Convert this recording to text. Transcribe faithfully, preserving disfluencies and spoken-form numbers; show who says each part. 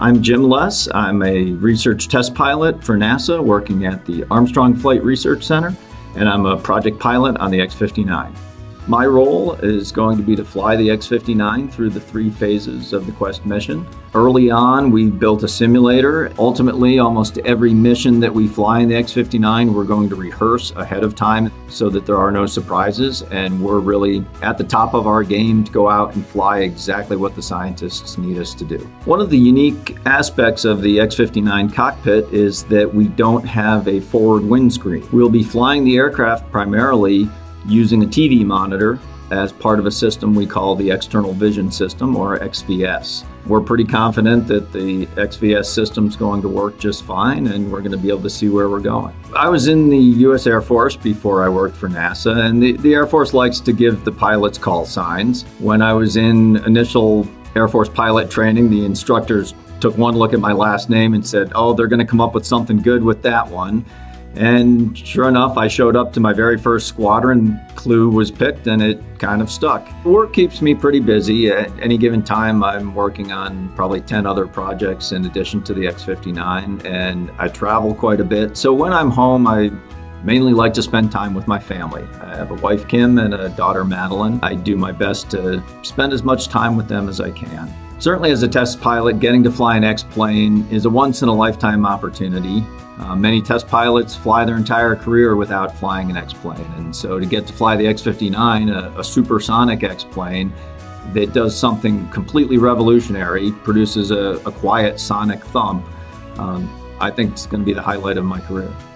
Speaker 1: I'm Jim Less. I'm a research test pilot for NASA working at the Armstrong Flight Research Center, and I'm a project pilot on the X fifty-nine. My role is going to be to fly the X fifty-nine through the three phases of the Quesst mission. Early on, we built a simulator. Ultimately, almost every mission that we fly in the X fifty-nine, we're going to rehearse ahead of time so that there are no surprises, and we're really at the top of our game to go out and fly exactly what the scientists need us to do. One of the unique aspects of the X fifty-nine cockpit is that we don't have a forward windscreen. We'll be flying the aircraft primarily using a T V monitor as part of a system we call the External Vision System, or X V S. We're pretty confident that the X V S system is going to work just fine, and we're going to be able to see where we're going. I was in the U S Air Force before I worked for NASA, and the, the Air Force likes to give the pilots call signs. When I was in initial Air Force pilot training, the instructors took one look at my last name and said, oh, they're going to come up with something good with that one. And sure enough, I showed up to my very first squadron, clue was picked, and it kind of stuck. Work keeps me pretty busy. At any given time, I'm working on probably ten other projects in addition to the X fifty-nine, and I travel quite a bit. So when I'm home, I mainly like to spend time with my family. I have a wife, Kim, and a daughter, Madeline. I do my best to spend as much time with them as I can. Certainly as a test pilot, getting to fly an X-plane is a once-in-a-lifetime opportunity. Uh, many test pilots fly their entire career without flying an X-plane, and so to get to fly the X fifty-nine, a, a supersonic X-plane that does something completely revolutionary, produces a, a quiet sonic thump, um, I think it's going to be the highlight of my career.